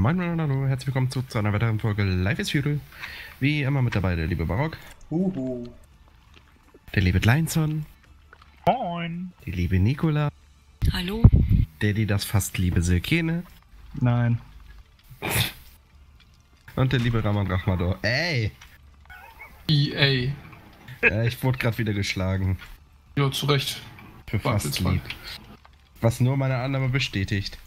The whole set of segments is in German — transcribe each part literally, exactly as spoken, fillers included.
Moin Moin, hallo, herzlich willkommen zu, zu einer weiteren Folge Life is Feudal. Wie immer mit dabei der liebe Barock. Huhu. Der liebe Kleinson. Moin. Die liebe Nicola. Hallo. Der, die das fast liebe Silkene. Nein. Und der liebe Raman Rachmador. Ey! E A. Ja, ich wurde gerade wieder geschlagen. Ja, zu Recht. Für War fast jetzt lieb. Was nur meine Annahme bestätigt.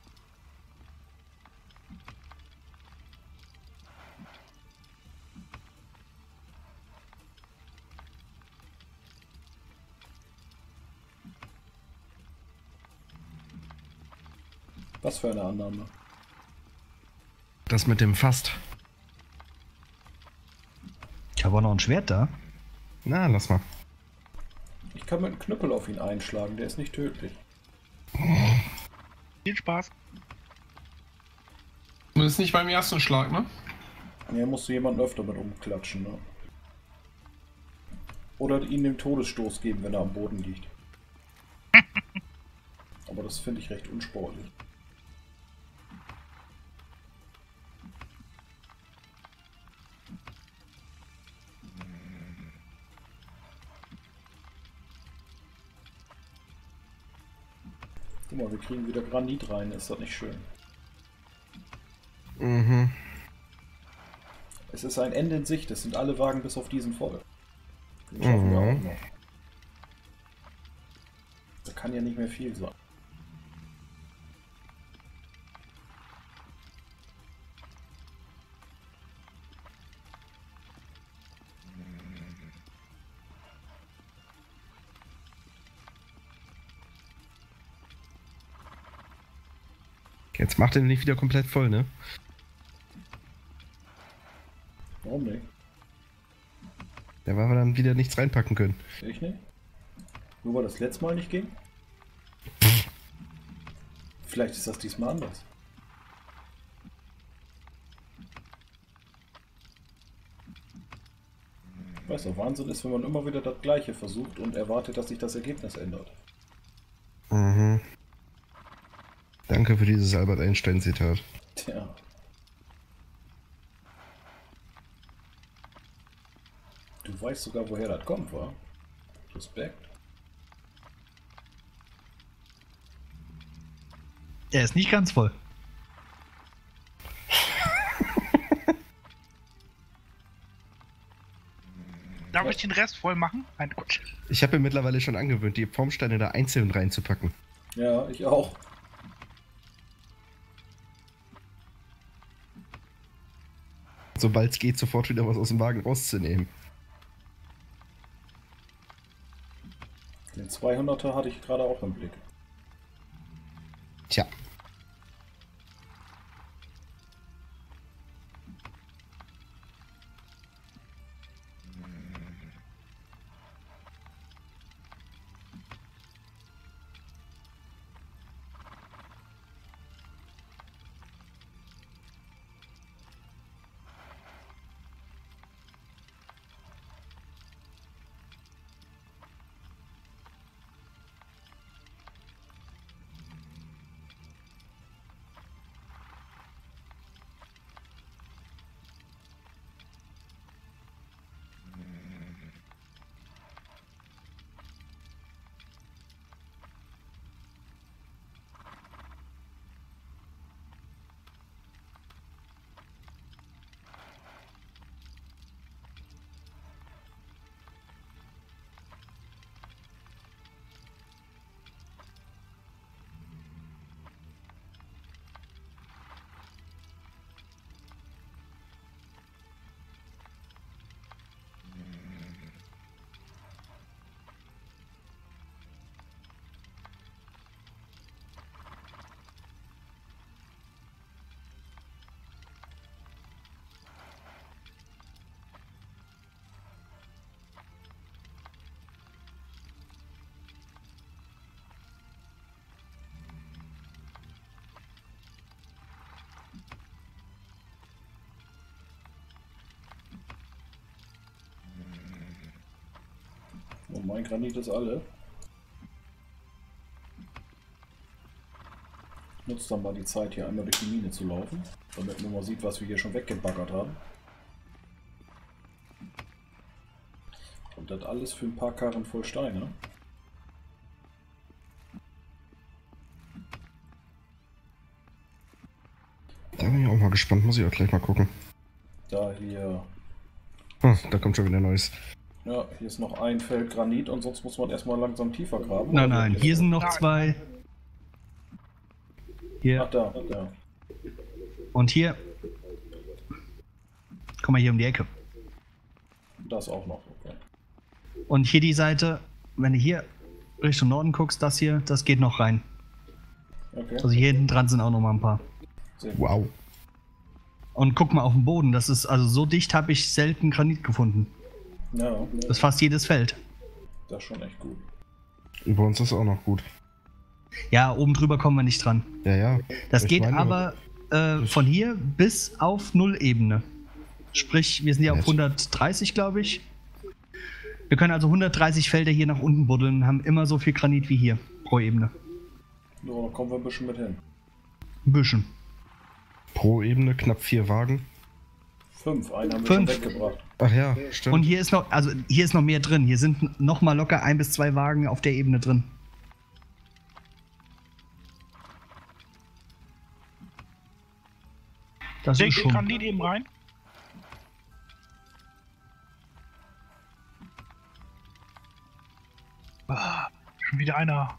Was für eine Annahme. Das mit dem Fast. Ich habe auch noch ein Schwert da. Na, lass mal. Ich kann mit einem Knüppel auf ihn einschlagen, der ist nicht tödlich. Viel Spaß. Zumindest nicht beim ersten Schlag, ne? Hier musst du jemanden öfter mit umklatschen, ne? Oder ihm den Todesstoß geben, wenn er am Boden liegt. Aber das finde ich recht unsportlich. Guck mal, wir kriegen wieder Granit rein, ist das nicht schön? Mhm. Es ist ein Ende in Sicht, es sind alle Wagen bis auf diesen voll. Den schaffen wir auch Mhm. noch. Da kann ja nicht mehr viel sein. Jetzt macht er den nicht wieder komplett voll, ne? Warum nicht? Da war wir dann wieder nichts reinpacken können. Ich nicht? Nur weil das letzte Mal nicht ging? Vielleicht ist das diesmal anders. Weißt du, Wahnsinn ist, wenn man immer wieder das Gleiche versucht und erwartet, dass sich das Ergebnis ändert. Mhm. Danke für dieses Albert Einstein-Zitat. Tja. Du weißt sogar, woher das kommt, wa? Respekt. Er ist nicht ganz voll. Darf ich den Rest voll machen? Nein, Quatsch. Ich habe mir mittlerweile schon angewöhnt, die Formsteine da einzeln reinzupacken. Ja, ich auch. Sobald es geht, sofort wieder was aus dem Wagen rauszunehmen. Den zweihunderter hatte ich gerade auch im Blick. Tja. Und mein Granit ist alle. Nutzt dann mal die Zeit, hier einmal durch die Mine zu laufen, damit man mal sieht, was wir hier schon weggebaggert haben. Und das alles für ein paar Karren voll Steine. Da bin ich auch mal gespannt, muss ich auch gleich mal gucken. Da hier... Hm, da kommt schon wieder Neues. Ja, hier ist noch ein Feld Granit und sonst muss man erstmal langsam tiefer graben. Nein, Oder? nein, hier sind noch zwei. Ach, Hier da, da. und hier. Komm mal hier um die Ecke. Das auch noch, okay. Und hier die Seite, wenn du hier Richtung Norden guckst, das hier, das geht noch rein. Okay, Also hier hinten dran sind auch noch mal ein paar. sehr gut. Wow. Und guck mal auf den Boden, das ist also so dicht habe ich selten Granit gefunden. Ja, Das ist fast jedes Feld. das ist schon echt gut. Über uns ist auch noch gut. Ja, oben drüber kommen wir nicht dran. Ja, ja. Das Ich geht meine, aber äh, von hier bis auf Null-Ebene. Sprich, wir sind ja auf Nett. hundertdreißig, glaube ich. Wir können also hundertdreißig Felder hier nach unten buddeln und haben immer so viel Granit wie hier pro Ebene. So, da kommen wir ein bisschen mit hin. Ein bisschen. Pro Ebene knapp vier Wagen. Fünf, einen haben wir Fünf. schon weggebracht. Ach ja, stimmt. Und hier ist noch, also hier ist noch mehr drin. Hier sind noch mal locker ein bis zwei Wagen auf der Ebene drin. Das Der ist geht schon. Granit eben rein. Ah, schon wieder einer.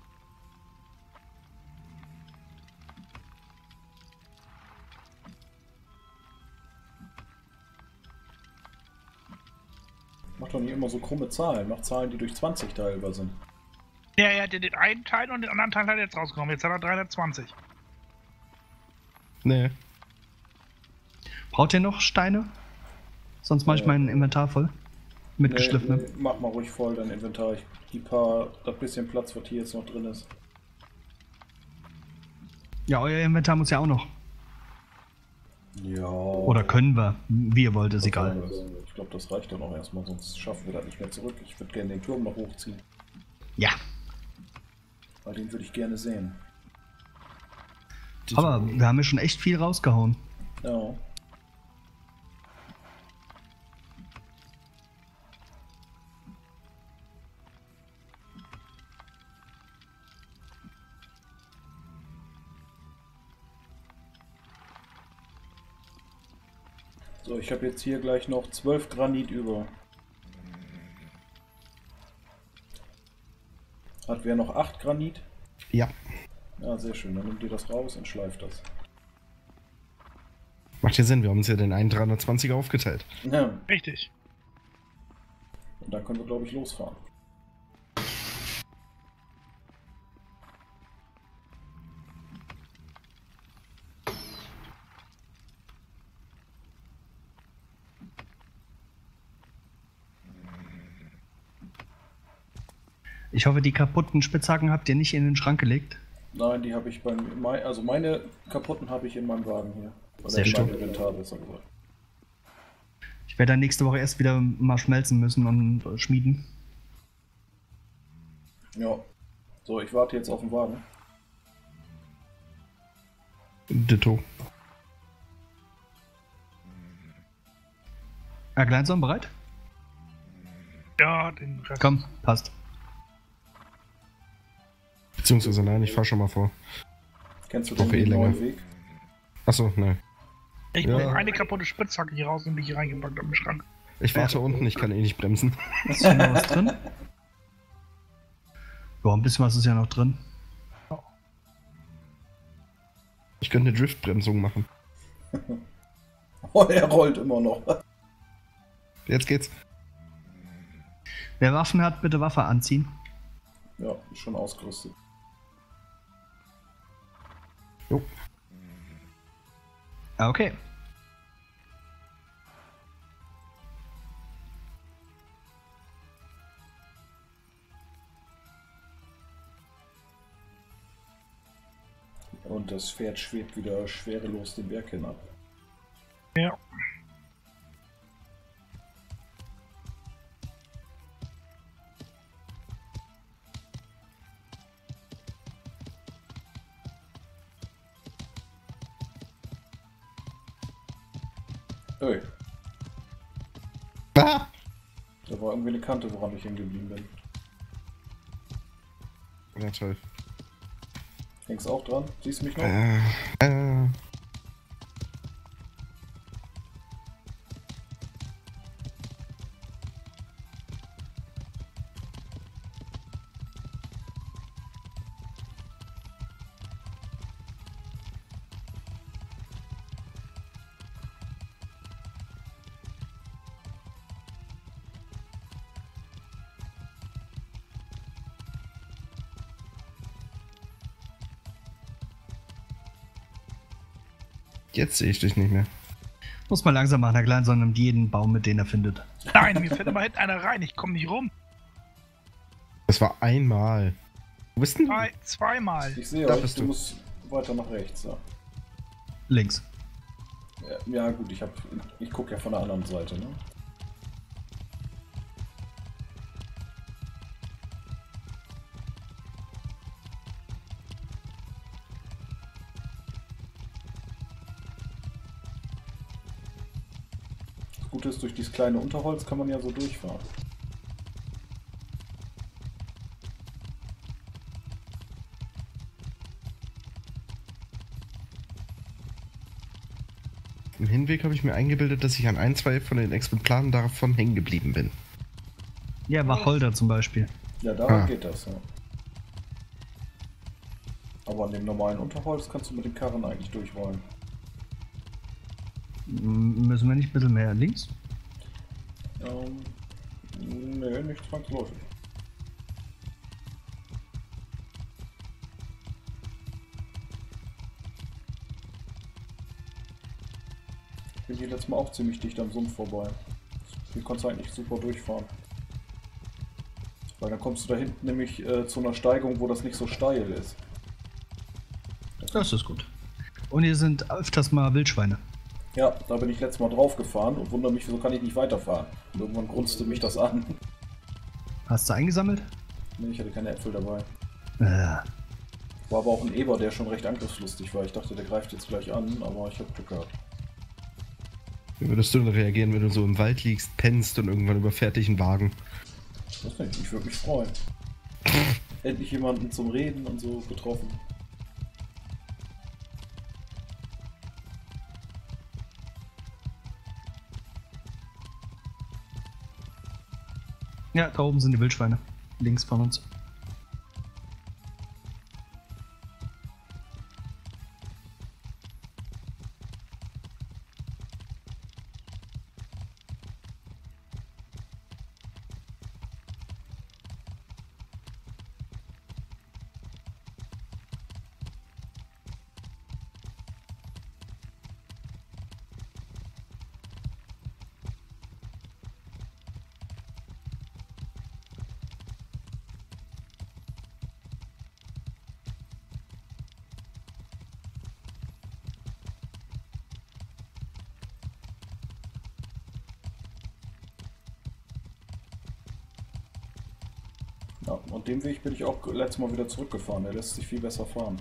Mach doch nicht immer so krumme Zahlen. Mach Zahlen, die durch zwanzig teilbar sind. Ja, er hat ja den einen Teil und den anderen Teil hat er jetzt rausgenommen. Jetzt hat er dreihundertzwanzig. Nee. Braucht ihr noch Steine? Sonst mache ich Ja. mein Inventar voll. Mit geschliffenem. Nee, mach mal ruhig voll dein Inventar. Ich, die paar, das bisschen Platz, was hier jetzt noch drin ist. Ja, euer Inventar muss ja auch noch. Ja. Oder können wir. Wie ihr wollt, ist egal. Ich glaube, das reicht dann auch erstmal, sonst schaffen wir das nicht mehr zurück. Ich würde gerne den Turm noch hochziehen. Ja. Weil den würde ich gerne sehen. Aber wir haben ja schon echt viel rausgehauen. Ja. So, ich habe jetzt hier gleich noch zwölf Granit über. Hat wer noch acht Granit? Ja. Ja, sehr schön. Dann nimmt ihr das raus und schleift das. Macht ja Sinn, wir haben uns ja den einen dreihundertzwanziger aufgeteilt. Ja. Richtig. Und dann können wir, glaube ich, losfahren. Ich hoffe, die kaputten Spitzhacken habt ihr nicht in den Schrank gelegt. Nein, die habe ich beim. mei- Also meine kaputten habe ich in meinem Wagen hier. Oder Sehr in meinem schön. Inventar, besser gesagt. Ich werde dann nächste Woche erst wieder mal schmelzen müssen und äh, schmieden. Ja. So, ich warte jetzt auf den Wagen. Ditto. Ja, Kleinsohn, bereit? Ja, den Rest. Komm, passt. Beziehungsweise nein, ich fahr schon mal vor. Kennst du Brauche den eh länger. neuen Weg? Achso, nein. Ich Ja. nehme eine kaputte Spitzhacke hier raus und bin hier reingepackt am Schrank. Ich warte unten, ich kann eh nicht bremsen. Ist hier noch was drin? Ja, ein bisschen was ist ja noch drin. Ich könnte eine Driftbremsung machen. Oh, er rollt immer noch. Jetzt geht's. Wer Waffen hat, bitte Waffe anziehen. Ja, ist schon ausgerüstet. Jo. Ah, okay. Und das Pferd schwebt wieder schwerelos den Berg hinab. Ja. Ui, Ah! da war irgendwie eine Kante, woran ich hängen geblieben bin. Ja, toll. Hängst auch dran? Siehst du mich noch? Äh, äh. Jetzt sehe ich dich nicht mehr. Muss mal langsam machen, Herr Klein, sondern jeden Baum, mit dem er findet. Nein, mir fällt immer hinten einer rein. Ich komme nicht rum. Das war einmal. Wo bist denn du? Zwei, zweimal. Ich sehe Da euch, bist du du. musst weiter nach rechts. Ja, Links. ja, ja gut, ich, hab, ich gucke ja von der anderen Seite. Ne? Das Gute ist, durch dieses kleine Unterholz kann man ja so durchfahren. Im Hinweg habe ich mir eingebildet, dass ich an ein, zwei von den Exemplaren davon hängen geblieben bin. Ja, Wacholder zum Beispiel. Ja, da Ah. geht das, ja. Aber an dem normalen Unterholz kannst du mit den Karren eigentlich durchrollen. M- Müssen wir nicht ein bisschen mehr links? Ähm, nee, nicht zwangsläufig. Ich bin hier letztes Mal auch ziemlich dicht am Sumpf vorbei. Hier konntest du eigentlich super durchfahren. Weil dann kommst du da hinten nämlich äh, zu einer Steigung, wo das nicht so steil ist. Das ist gut. Und hier sind öfters mal Wildschweine. Ja, da bin ich letztes Mal drauf gefahren und wundere mich, wieso kann ich nicht weiterfahren. Und irgendwann grunzte mich das an. Hast du eingesammelt? Nee, ich hatte keine Äpfel dabei. Äh, War aber auch ein Eber, der schon recht angriffslustig war. Ich dachte, der greift jetzt gleich an, aber ich habe Glück gehabt. Wie würdest du denn reagieren, wenn du so im Wald liegst, pennst und irgendwann überfährt dich ein Wagen? Ich weiß nicht, ich würde mich freuen. Endlich jemanden zum Reden und so getroffen. ja, da oben sind die Wildschweine. Links von uns. Ja, und dem Weg bin ich auch letztes Mal wieder zurückgefahren. Der lässt sich viel besser fahren.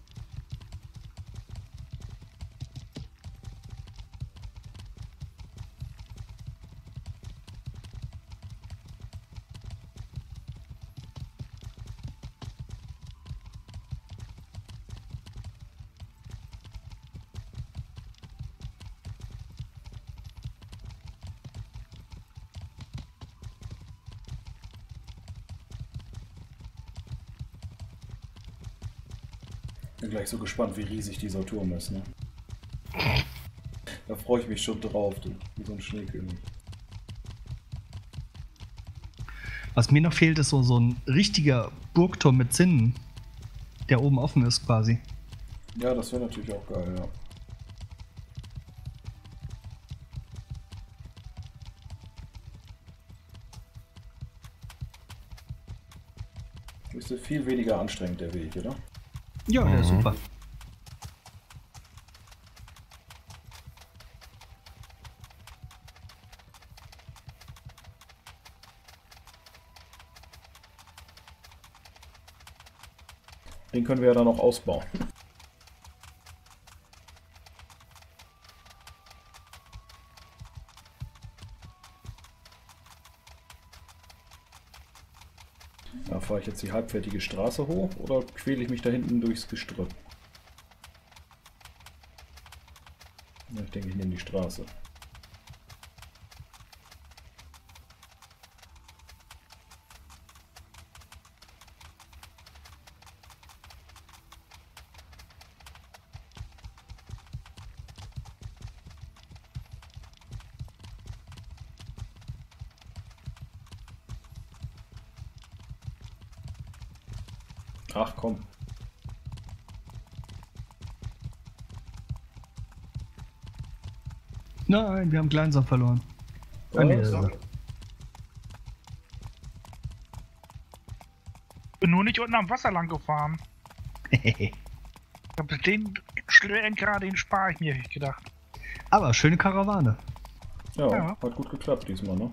Bin gleich so gespannt, wie riesig dieser Turm ist, ne? Da freue ich mich schon drauf, du. Wie so ein Schneekönig. Was mir noch fehlt, ist so, so ein richtiger Burgturm mit Zinnen, der oben offen ist quasi. Ja, das wäre natürlich auch geil, ja. Ist ja viel weniger anstrengend, der Weg, oder? Ja, der ist Mhm. super. Den können wir ja dann noch ausbauen. Da fahre ich jetzt die halbfertige Straße hoch oder quäle ich mich da hinten durchs Gestrüpp? Ja, ich denke, ich nehme die Straße. Ach komm. Nein, wir haben Kleinsam verloren. Ah, nee, Was? das ist- Bin nur nicht unten am Wasser lang gefahren. Ich hab den Schlenker, den spare ich mir, hab ich gedacht. Aber schöne Karawane. Ja, Ja. hat gut geklappt diesmal, ne?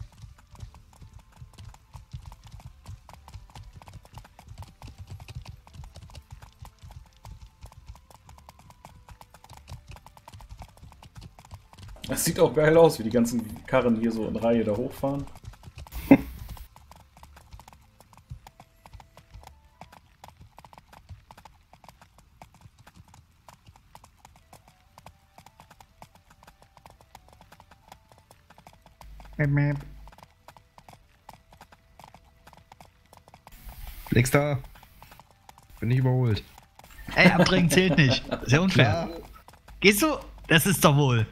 Das sieht auch geil aus, wie die ganzen Karren hier so in Reihe da hochfahren. Mäp, mäp. Nächster. Bin ich überholt. Ey, abdrängen zählt nicht. Sehr unfair. Klar. Gehst du? Das ist doch wohl.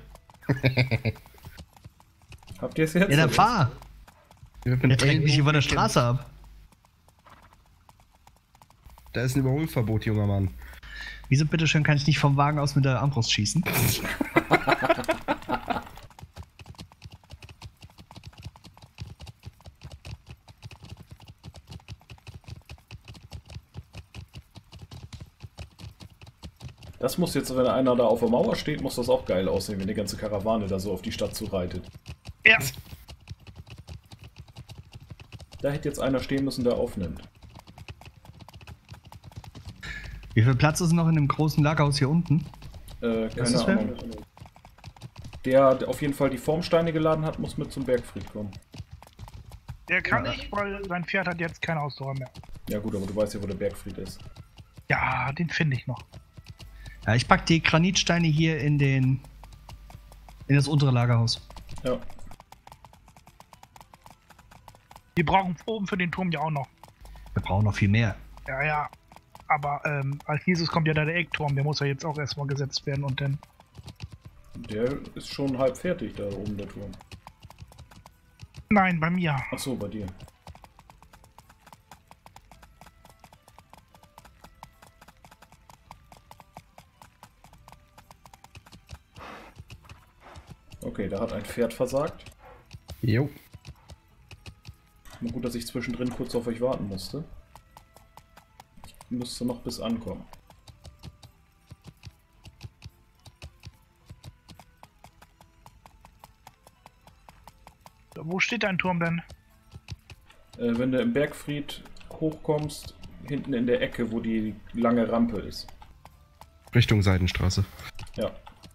Habt ihr es jetzt? Ja, dann oder? fahr. Ich bin Der drängt mich Ellenbogen über der gekämpft. Straße ab. Da ist ein Überholverbot, junger Mann. Wieso bitteschön kann ich nicht vom Wagen aus mit der Armbrust schießen? Das muss jetzt, wenn einer da auf der Mauer steht, muss das auch geil aussehen, wenn die ganze Karawane da so auf die Stadt zureitet. Ja, Da hätte jetzt einer stehen müssen, der aufnimmt. Wie viel Platz ist noch in dem großen Lagerhaus hier unten? Äh, ist keine wer? Ahnung. Der, der auf jeden Fall die Formsteine geladen hat, muss mit zum Bergfried kommen. der kann nicht, weil sein Pferd hat jetzt keine Ausdauer mehr. Ja gut, aber du weißt ja, wo der Bergfried ist. Ja, den finde ich noch. Ja, ich pack die Granitsteine hier in den. in das untere Lagerhaus. Ja. Wir brauchen oben für den Turm ja auch noch. Wir brauchen noch viel mehr. Ja, ja. Aber ähm, als nächstes kommt ja da der Eckturm, der muss ja jetzt auch erstmal gesetzt werden und dann. Der ist schon halb fertig da oben, der Turm. Nein, bei mir. Ach so, bei dir. Okay, da hat ein Pferd versagt. Jo. Nur gut, dass ich zwischendrin kurz auf euch warten musste. Ich müsste noch bis ankommen. Wo steht dein Turm denn? Äh, wenn du im Bergfried hochkommst, hinten in der Ecke, wo die lange Rampe ist. Richtung Seidenstraße. Ja.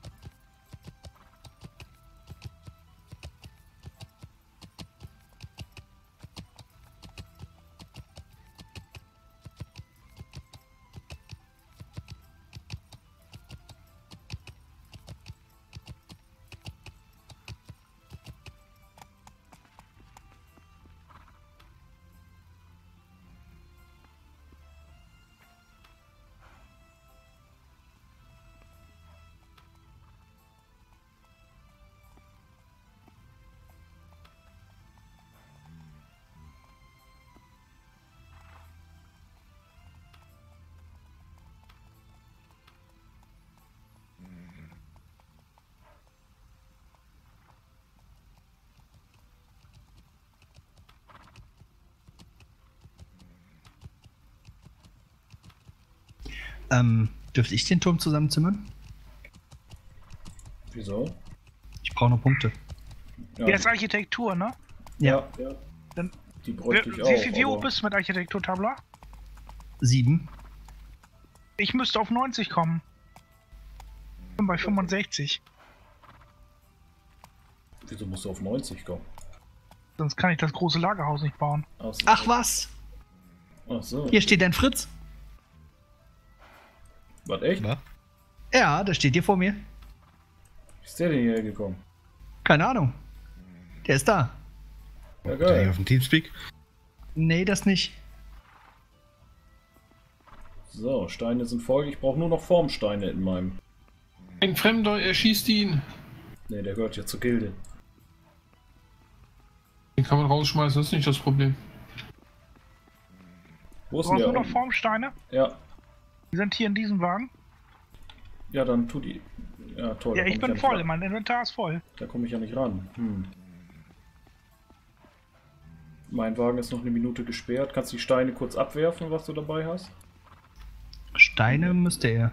Ähm, dürfte ich den Turm zusammenzimmern? Wieso? Ich brauche noch Punkte. Ja, Der ist Architektur, ne? ja, ja. Dann, Die wie, bräuchte ich auch. wie, wie hoch aber- bist du mit Architektur-Tabla? Sieben. Ich müsste auf neunzig kommen. Ich bin bei fünfundsechzig. Wieso musst du auf neunzig kommen? Sonst kann ich das große Lagerhaus nicht bauen. Aus- Ach was! Ach so. Hier steht dein Fritz. Was, echt? Na? Ja, der steht hier vor mir. Wie ist der denn hierher gekommen? Keine Ahnung. Der ist da. Ja, Der hier geil. auf dem Teamspeak. Nee, das nicht. So, Steine sind voll. Ich brauche nur noch Formsteine in meinem... Ein Fremder erschießt ihn. Ne, der gehört ja zur Gilde. Den kann man rausschmeißen, das ist nicht das Problem. Wo ist Du denn hast der? nur noch unten? Formsteine. Ja. Die sind hier in diesem Wagen. Ja, dann tu die... Ja, toll. Ja, da ich komm bin ja voll. nicht ran. Mein Inventar ist voll. Da komme ich ja nicht ran. Hm. Mein Wagen ist noch eine Minute gesperrt. Kannst du die Steine kurz abwerfen, was du dabei hast? Steine müsste er.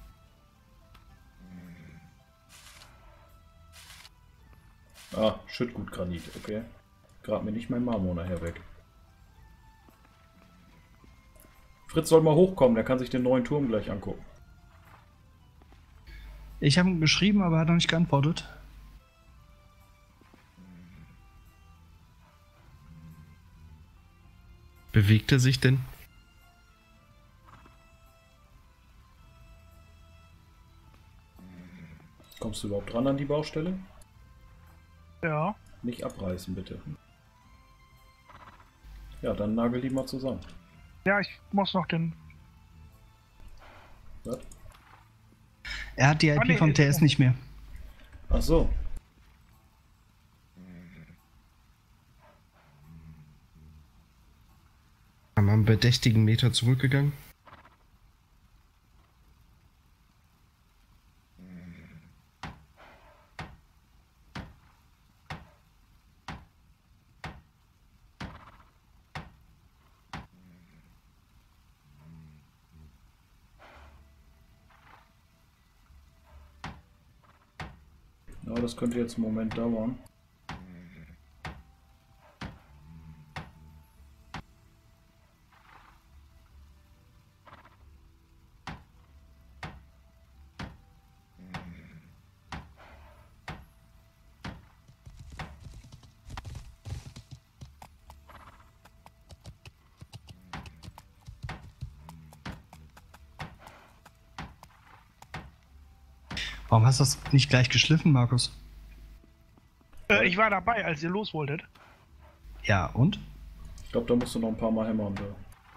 Ah, Schüttgutgranit, okay. Grab mir nicht mein Marmor nachher weg. Fritz soll mal hochkommen, der kann sich den neuen Turm gleich angucken. Ich habe ihm geschrieben, aber er hat noch nicht geantwortet. Bewegt er sich denn? Kommst du überhaupt dran an die Baustelle? Ja. Nicht abreißen, bitte. Ja, dann nagel die mal zusammen. Ja, ich muss noch den. Was? Er hat die I Ah, P nee, vom T S nicht mehr. Ach so. Haben wir einen bedächtigen Meter zurückgegangen? Ja, das könnte jetzt einen Moment dauern. Warum hast du das nicht gleich geschliffen, Markus? Äh, ich war dabei, als ihr los wolltet. Ja, und? Ich glaube, da musst du noch ein paar Mal hämmern. Da.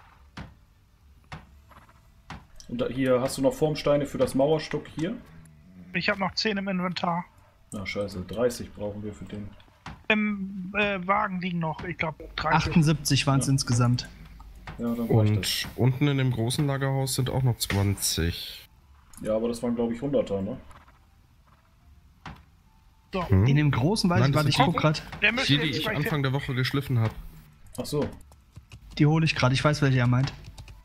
Und da, hier hast du noch Formsteine für das Mauerstück hier. Ich habe noch zehn im Inventar. Na scheiße, dreißig brauchen wir für den. Im äh, Wagen liegen noch, ich glaube, dreißig. achtundsiebzig waren es Ja. insgesamt. Ja, dann reicht das. Und unten in dem großen Lagerhaus sind auch noch zwanzig. Ja, aber das waren glaube ich hunderter, ne? So, Hm? In dem großen weiß Nein, ich, das warte, ich sind guck grad. der müsste Die, die jetzt ich gleich Anfang der Woche geschliffen habe. Ach so. Die hole ich gerade, ich weiß, welche er meint.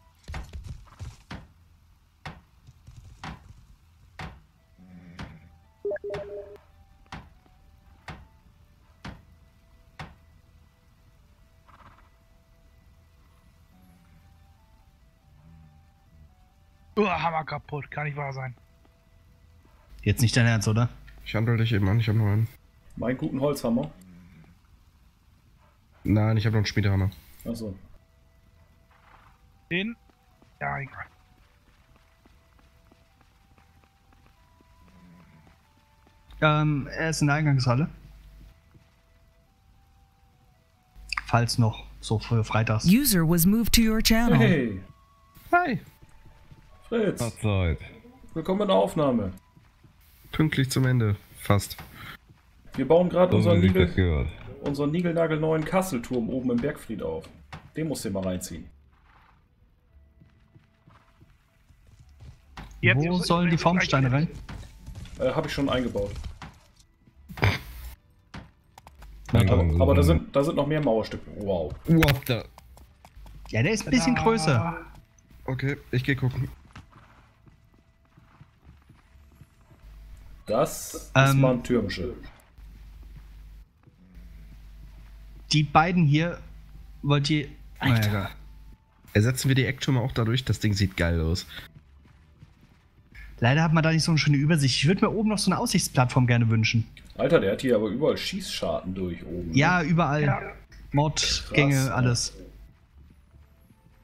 Oh, Hammer kaputt, kann nicht wahr sein. Jetzt nicht dein Ernst, oder? Ich handle dich eben an, ich habe noch einen. Meinen guten Holzhammer. Nein, ich habe noch einen Schmiedehammer. Ach so. Den? Ja, egal. Ähm, er ist in der Eingangshalle. Falls noch, so für freitags. User was moved to your channel. Hey, Hi! Fritz. Mahlzeit. Willkommen in der Aufnahme. Pünktlich zum Ende. Fast. Wir bauen gerade So unseren, wie sich das Nigel, gehört. unseren niegelnagelneuen Kasselturm oben im Bergfried auf. Den musst du dir mal reinziehen. Jetzt Wo ist- sollen die ist- Formsteine rein? Äh, Habe ich schon eingebaut. Mein Aber, Gott, aber da, so- sind, da sind noch mehr Mauerstücke. Wow. What the? Ja, der ist ein bisschen Da. größer. Okay, ich gehe gucken. Das ist Ähm, mal ein Türmchen. Die beiden hier wollt ihr. Alter. Naja, Ersetzen wir die Ecktürme auch dadurch? Das Ding sieht geil aus. leider hat man da nicht so eine schöne Übersicht. Ich würde mir oben noch so eine Aussichtsplattform gerne wünschen. Alter, der hat hier aber überall Schießscharten durch oben. ne? Ja, überall. Ja. Mordgänge, Krass, alles.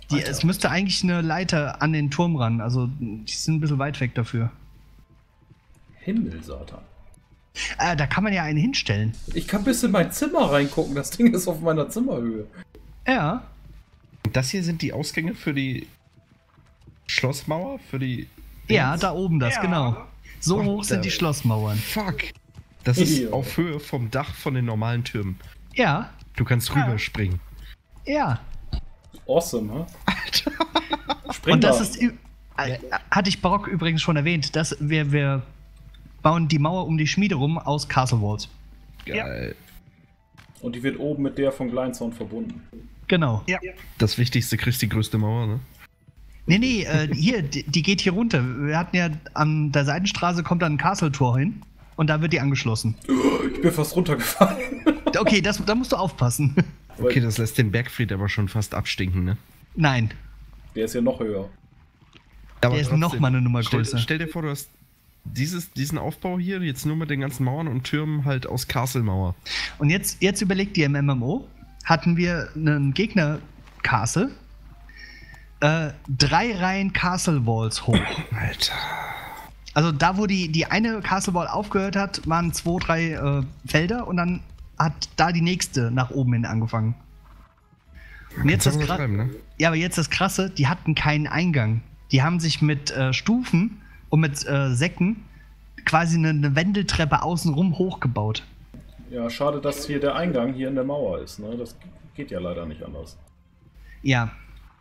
Die, Alter. es müsste eigentlich eine Leiter an den Turm ran, also die sind ein bisschen weit weg dafür. Himmel, Satan. Äh, da kann man ja einen hinstellen. Ich kann bis in mein Zimmer reingucken. Das Ding ist auf meiner Zimmerhöhe. Ja. Und das hier sind die Ausgänge für die Schlossmauer? Für die. Ja, da oben das, Ja. genau. So What hoch sind the- die Schlossmauern. Fuck. Das ist Ja. auf Höhe vom Dach von den normalen Türmen. Ja, Du kannst Ja. rüberspringen. ja. Awesome, hä? Alter. Spring Und das mal. ist, ü- äh, hatte ich Barock übrigens schon erwähnt, dass wir, wir bauen die Mauer um die Schmiede rum aus Castle Walls. Geil. Und die wird oben mit der von Gleinzaun verbunden. Genau. Ja. Das Wichtigste kriegst die größte Mauer, ne? Nee, nee, äh, hier, die, die geht hier runter. Wir hatten ja an der Seitenstraße kommt dann ein Castle-Tor hin und da wird die angeschlossen. Ich bin fast runtergefallen. Okay, das, da musst du aufpassen. Okay, das lässt den Bergfried aber schon fast abstinken, ne? Nein, Der ist ja noch höher. Aber der ist trotzdem, noch mal eine Nummer stell, größer. Stell dir vor, du hast dieses, diesen Aufbau hier jetzt nur mit den ganzen Mauern und Türmen halt aus Castle-Mauer. Und jetzt, jetzt überlegt ihr, im M M O hatten wir einen Gegner-Castle, äh, drei Reihen Castle Walls hoch. Alter. Also da, wo die, die eine Castle Wall aufgehört hat, waren zwei, drei äh, Felder und dann hat da die nächste nach oben hin angefangen. Und jetzt das Kannst du Gra- übertreiben, ne? Ja, aber jetzt das Krasse, die hatten keinen Eingang. Die haben sich mit äh, Stufen und mit äh, Säcken quasi eine, eine Wendeltreppe außenrum hochgebaut. Ja, schade, dass hier der Eingang hier in der Mauer ist. Ne? Das geht ja leider nicht anders. Ja,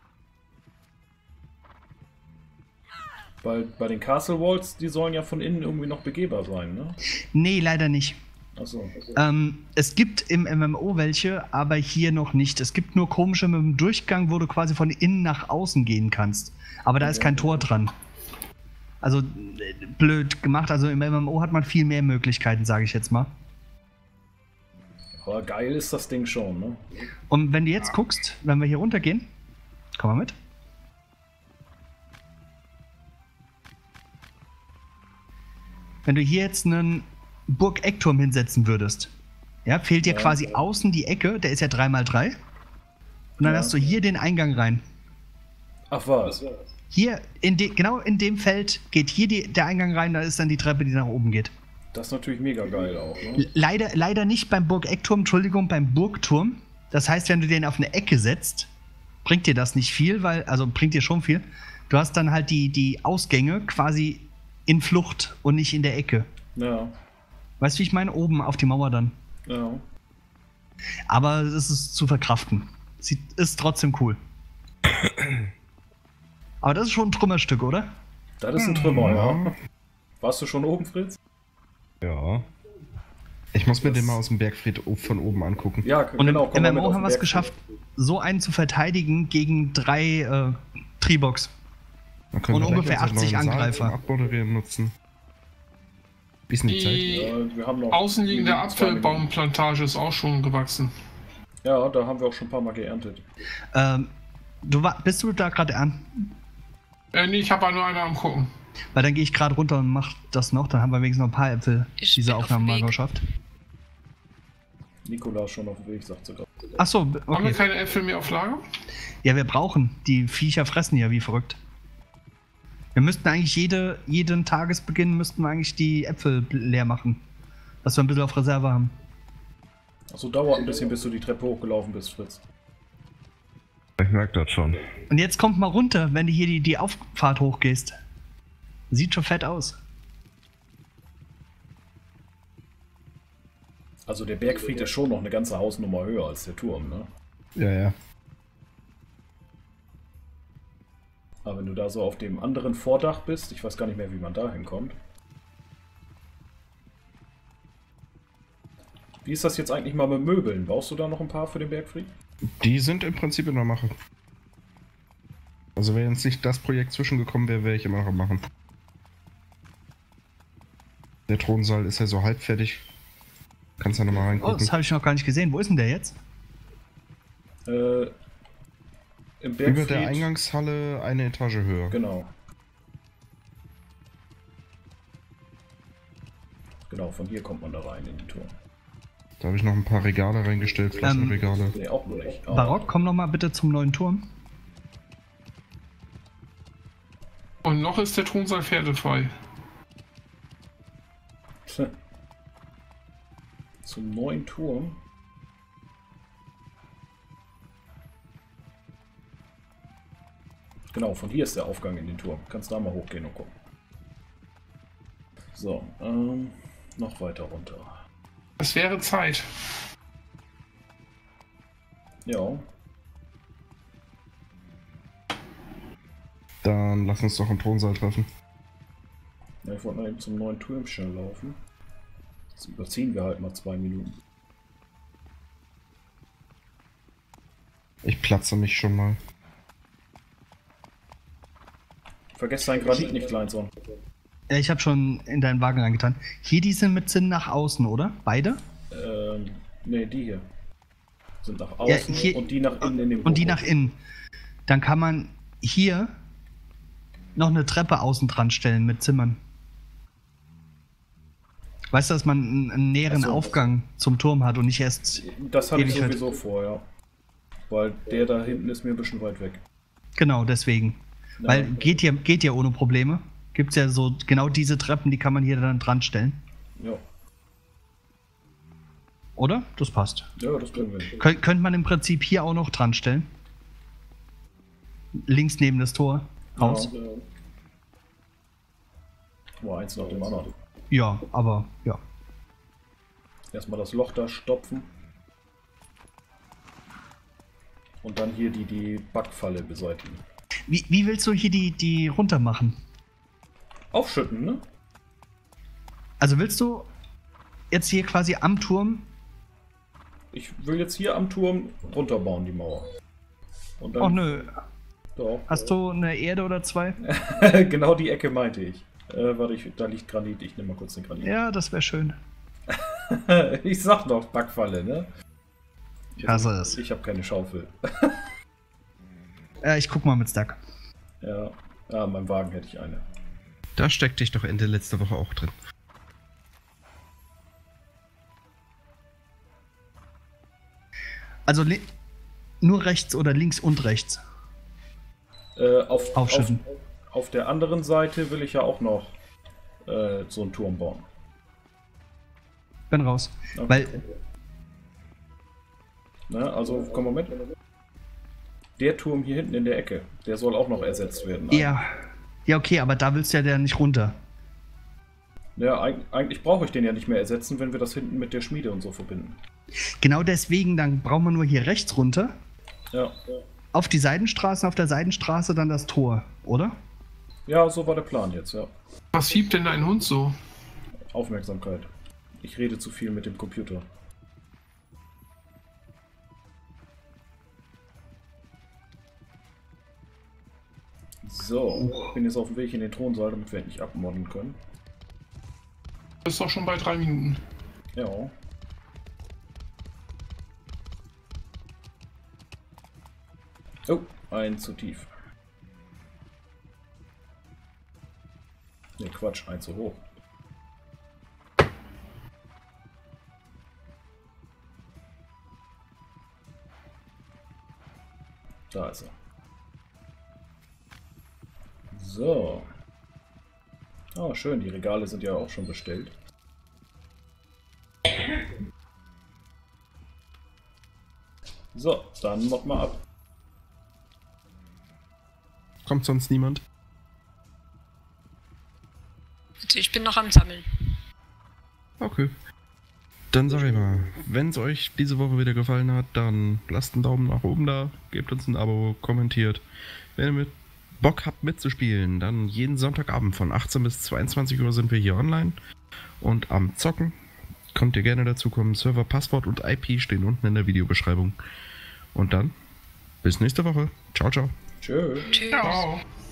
Weil bei den Castle Walls, die sollen ja von innen irgendwie noch begehbar sein, ne? nee, leider nicht. Achso. Ähm, es gibt im M M O welche, aber hier noch nicht. Es gibt nur komische mit dem Durchgang, wo du quasi von innen nach außen gehen kannst. Aber da ist kein Tor dran. Also äh, blöd gemacht. Also im M M O hat man viel mehr Möglichkeiten, sage ich jetzt mal. Aber geil ist das Ding schon, ne? Und wenn du jetzt guckst, wenn wir hier runtergehen, komm mal mit. Wenn du hier jetzt einen Burg-Eckturm hinsetzen würdest, ja, fehlt dir Ja. quasi außen die Ecke, der ist ja drei mal drei. Und dann Ja. hast du hier den Eingang rein. Ach was. Hier, in de, genau in dem Feld geht hier die, der Eingang rein, da ist dann die Treppe, die nach oben geht. Das ist natürlich mega geil auch, ne? Leider, leider nicht beim Burg-Eckturm, Entschuldigung, beim Burgturm. Das heißt, wenn du den auf eine Ecke setzt, bringt dir das nicht viel, weil, also bringt dir schon viel. Du hast dann halt die, die Ausgänge quasi in Flucht und nicht in der Ecke. Ja. Weißt du, wie ich meine? Oben auf die Mauer dann. Ja. Aber es ist zu verkraften. Sieht, ist trotzdem cool. Aber das ist schon ein Trümmerstück, oder? Das ist ein Trümmer, ja. Warst du schon oben, Fritz? Ja. Ich muss mir den mal aus dem Bergfried o- von oben angucken. Ja, Und genau. im komm mal M M mit O auf haben den wir es Berg. geschafft, so einen zu verteidigen gegen drei äh, Tribox. Dann können und wir gleich ungefähr unseren achtzig neuen Saal Angreifer. zum Abmoderieren nutzen. Bisschen die Zeit. Die Ja, wir haben noch außenliegende zwei Minuten. Apfelbaumplantage ist auch schon gewachsen. Ja, da haben wir auch schon ein paar Mal geerntet. Ähm, du war, bist du da gerade an? Äh, nee, ich habe nur einer am gucken. Weil dann gehe ich gerade runter und mach das noch, dann haben wir wenigstens noch ein paar Äpfel Ich diese bin auf Aufnahme dem mal Weg. geschafft. Nikola ist schon auf dem Weg, sagt sie gerade. Achso, Haben wir okay. keine Äpfel mehr auf Lager? Ja, wir brauchen. Die Viecher fressen ja wie verrückt. Wir müssten eigentlich jede, jeden Tagesbeginn müssten wir eigentlich die Äpfel leer machen. Dass wir ein bisschen auf Reserve haben. Achso, dauert ein bisschen, bis du die Treppe hochgelaufen bist, Fritz. Ich merke das schon. Und jetzt kommt mal runter, wenn du hier die, die Auffahrt hochgehst. Sieht schon fett aus. Also der Bergfried ist schon noch eine ganze Hausnummer höher als der Turm, ne? Ja, ja. Aber wenn du da so auf dem anderen Vordach bist, ich weiß gar nicht mehr, wie man da hinkommt. Wie ist das jetzt eigentlich mal mit Möbeln? Brauchst du da noch ein paar für den Bergfried? Die sind im Prinzip in der Mache. Also wenn jetzt nicht das Projekt zwischengekommen wäre, wäre ich immer noch am Machen. Der Thronsaal ist ja so halb fertig. Kannst ja nochmal Oh, reingucken. das habe ich noch gar nicht gesehen. Wo ist denn der jetzt? Äh, im Bergfried. Über der Eingangshalle eine Etage höher. Genau. Genau, von hier kommt man da rein in den Turm. Da habe ich noch ein paar Regale reingestellt, Flaschenregale. Nee, auch noch nicht. Ah, Barock, komm noch mal bitte zum neuen Turm. Und noch ist der Thronsaal pferdefrei. Zum neuen Turm. Genau, von hier ist der Aufgang in den Turm. Kannst da mal hochgehen und gucken. So, ähm, noch weiter runter. Es wäre Zeit. Ja. Dann lass uns doch im Thronsaal treffen. Ja, ich wollte mal eben zum neuen Turm schnell laufen. Jetzt überziehen wir halt mal zwei Minuten. Ich platze mich schon mal. Vergesst dein Granit nicht, Kleinsohn. Ja, ich habe schon in deinen Wagen reingetan. Hier, die sind mit Sinn nach außen, oder? Beide? Ähm, ne, die hier. Sind nach Ja, außen hier- und die nach innen in dem Und die Hochhaus. nach innen. Dann kann man hier noch eine Treppe außen dran stellen mit Zimmern. Weißt du, dass man einen, einen näheren Ach so. Aufgang zum Turm hat und nicht erst... Das hatte ich Ewig halt. sowieso vor, ja. Weil der da hinten ist mir ein bisschen weit weg. Genau, deswegen. Ja. Weil geht ja, geht ja ohne Probleme. Gibt's ja so genau diese Treppen, die kann man hier dann dran stellen. Ja, Oder? Das passt. ja, das können wir. hin. Kön könnte man im Prinzip hier auch noch dran stellen. Links neben das Tor. Haus. Ja. Boah, eins nach dem anderen. Ja, aber ja. Erstmal das Loch da stopfen. Und dann hier die, die Backfalle beseitigen. Wie, wie willst du hier die, die runter machen? Aufschütten, ne? Also willst du jetzt hier quasi am Turm... Ich will jetzt hier am Turm runterbauen, die Mauer. Und dann. Oh nö, Doch. hast du eine Erde oder zwei? Genau die Ecke meinte ich. Äh, warte, ich, da liegt Granit. Ich nehme mal kurz den Granit. Ja, das wäre schön. Ich sag doch, Backfalle, ne? Ich hasse es. Ich habe keine Schaufel. Äh, ich guck mal mit Stack. Ja. Ah, in meinem Wagen hätte ich eine. Da steckte ich doch Ende letzter Woche auch drin. Also li- nur rechts oder links und rechts. Äh, auf, auf, Aufschütten. auf der anderen Seite will ich ja auch noch äh, so einen Turm bauen. Bin raus. Okay. Weil, Ne, also, komm mal mit. Der Turm hier hinten in der Ecke, der soll auch noch ersetzt werden. ja. Ja, okay, aber da willst du ja der nicht runter. Ja, eig eigentlich brauche ich den ja nicht mehr ersetzen, wenn wir das hinten mit der Schmiede und so verbinden. Genau deswegen, dann braucht man nur hier rechts runter. Ja, Auf die Seitenstraße, auf der Seitenstraße dann das Tor, oder? ja, so war der Plan jetzt, ja. Was fiebt denn dein Hund so? Aufmerksamkeit. Ich rede zu viel mit dem Computer. So, ich bin jetzt auf dem Weg in den Thronsaal, damit wir endlich abmodden können. Du bist doch schon bei drei Minuten. Ja. Oh, ein zu tief. Ne, Quatsch, ein zu hoch. Da ist er. So. Ah, schön, die Regale sind ja auch schon bestellt. So, dann noch mal ab. Kommt sonst niemand? Ich bin noch am Sammeln. Okay. Dann sag ich mal, wenn es euch diese Woche wieder gefallen hat, dann lasst einen Daumen nach oben da, gebt uns ein Abo, kommentiert. Wenn ihr mit Bock habt mitzuspielen, dann jeden Sonntagabend von achtzehn bis zweiundzwanzig Uhr sind wir hier online und am Zocken. Könnt ihr gerne dazukommen. Server, Passwort und I P stehen unten in der Videobeschreibung. Und dann bis nächste Woche. Ciao, ciao. Tschö. Tschüss. Ciao.